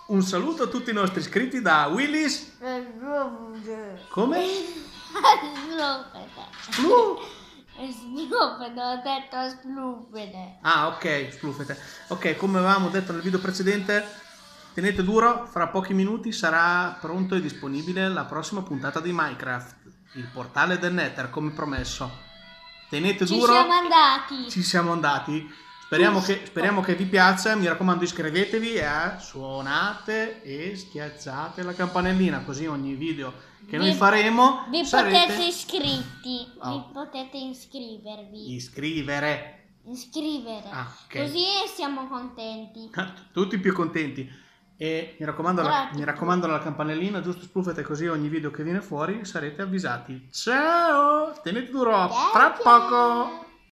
Un saluto a tutti i nostri iscritti da Willis. Come? Splu? Splufete, ho detto splufete. Ah, ok, splufete. Ok, come avevamo detto nel video precedente, tenete duro, fra pochi minuti sarà pronto e disponibile la prossima puntata di Minecraft, il portale del Nether, come promesso. Tenete duro. Ci siamo andati. Ci siamo andati. Speriamo che vi piaccia. Mi raccomando, iscrivetevi e suonate e schiacciate la campanellina, così ogni video che noi faremo vi sarete... potete iscritti. Oh. Vi potete iscrivervi. Iscrivere. Iscrivere. Okay. Così siamo contenti. Tutti più contenti. E mi raccomando la campanellina, giusto, spuffete, così ogni video che viene fuori sarete avvisati. Ciao! Tenete duro, fra poco!